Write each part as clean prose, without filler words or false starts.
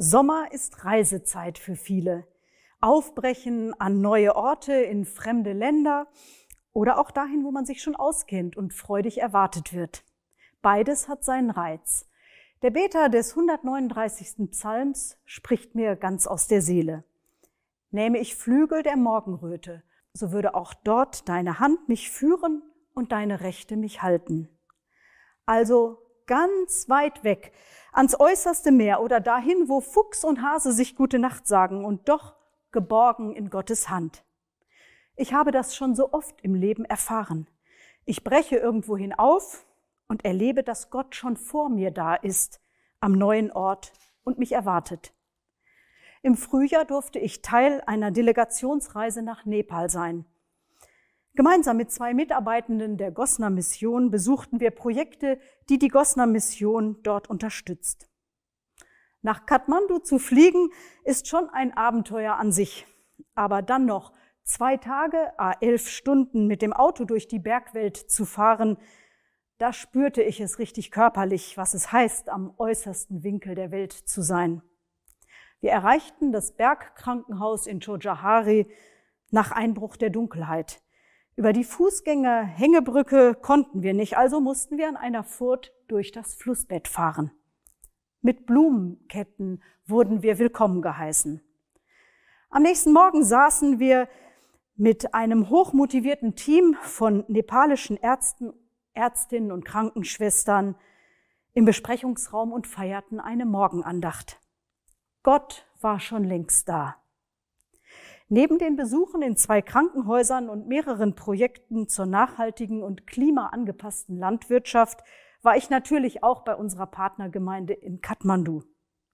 Sommer ist Reisezeit für viele. Aufbrechen an neue Orte in fremde Länder oder auch dahin, wo man sich schon auskennt und freudig erwartet wird. Beides hat seinen Reiz. Der Beter des 139. Psalms spricht mir ganz aus der Seele. Nähme ich Flügel der Morgenröte, so würde auch dort deine Hand mich führen und deine Rechte mich halten. Also ganz weit weg, ans äußerste Meer oder dahin, wo Fuchs und Hase sich gute Nacht sagen und doch geborgen in Gottes Hand. Ich habe das schon so oft im Leben erfahren. Ich breche irgendwohin auf und erlebe, dass Gott schon vor mir da ist, am neuen Ort und mich erwartet. Im Frühjahr durfte ich Teil einer Delegationsreise nach Nepal sein. Gemeinsam mit 2 Mitarbeitenden der Gosna-Mission besuchten wir Projekte, die die Gosna-Mission dort unterstützt. Nach Kathmandu zu fliegen ist schon ein Abenteuer an sich, aber dann noch 2 Tage, 11 Stunden mit dem Auto durch die Bergwelt zu fahren, da spürte ich es richtig körperlich, was es heißt, am äußersten Winkel der Welt zu sein. Wir erreichten das Bergkrankenhaus in Chojahari nach Einbruch der Dunkelheit. Über die Fußgänger-Hängebrücke konnten wir nicht, also mussten wir an einer Furt durch das Flussbett fahren. Mit Blumenketten wurden wir willkommen geheißen. Am nächsten Morgen saßen wir mit einem hochmotivierten Team von nepalischen Ärzten, Ärztinnen und Krankenschwestern im Besprechungsraum und feierten eine Morgenandacht. Gott war schon längst da. Neben den Besuchen in 2 Krankenhäusern und mehreren Projekten zur nachhaltigen und klimaangepassten Landwirtschaft war ich natürlich auch bei unserer Partnergemeinde in Kathmandu.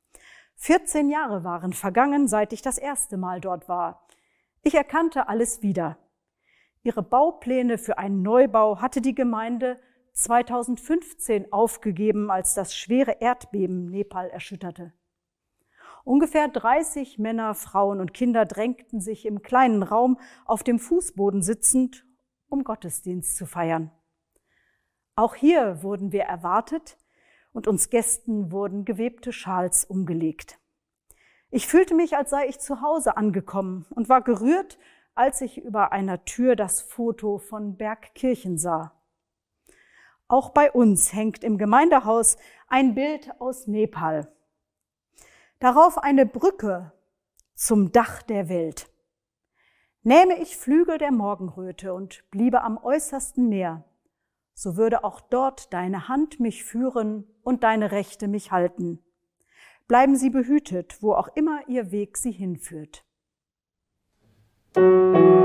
14 Jahre waren vergangen, seit ich das erste Mal dort war. Ich erkannte alles wieder. Ihre Baupläne für einen Neubau hatte die Gemeinde 2015 aufgegeben, als das schwere Erdbeben Nepal erschütterte. Ungefähr 30 Männer, Frauen und Kinder drängten sich im kleinen Raum auf dem Fußboden sitzend, um Gottesdienst zu feiern. Auch hier wurden wir erwartet und uns Gästen wurden gewebte Schals umgelegt. Ich fühlte mich, als sei ich zu Hause angekommen und war gerührt, als ich über einer Tür das Foto von Bergkirchen sah. Auch bei uns hängt im Gemeindehaus ein Bild aus Nepal. Darauf eine Brücke zum Dach der Welt. Nähme ich Flügel der Morgenröte und bliebe am äußersten Meer, so würde auch dort deine Hand mich führen und deine Rechte mich halten. Bleiben sie behütet, wo auch immer ihr Weg sie hinführt.